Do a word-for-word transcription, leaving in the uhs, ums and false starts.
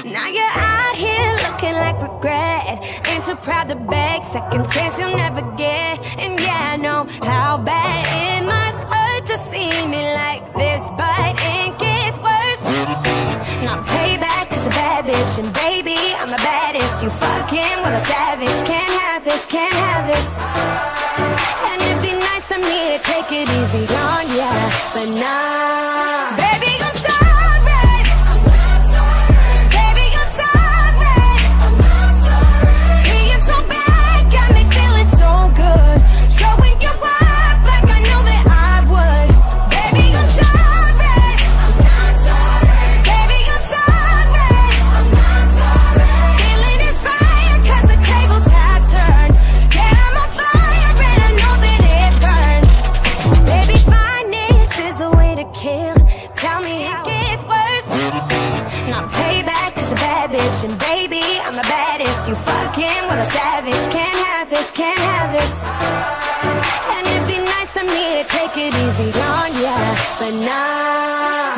Now you're out here looking like regret. Ain't too proud to beg, second chance you'll never get. And yeah, I know how bad it must hurt to see me like this, but it gets worse. Now payback is a bad bitch, and baby, I'm the baddest. You fucking with a savage. Can't have this, can't have this. And it'd be nice of me to take it easy on ya, but nah. Baby, I'm sorry. I'm not sorry. Baby, I'm sorry. I'm not sorry. Being so bad got me feeling so good. Showing you up like I know that I would. Baby, I'm sorry. I'm not sorry. Baby, I'm sorry. I'm not sorry. Feeling inspired 'cause the tables have turned. Yeah, I'm on fire and I know that it burns. Baby, fineness is the way to kill. Tell me how it gets worse. Now payback is a bad bitch, and baby, I'm the baddest. You fucking with a savage. Can't have this, can't have this. And it'd be nice of me to take it easy on ya, but nah.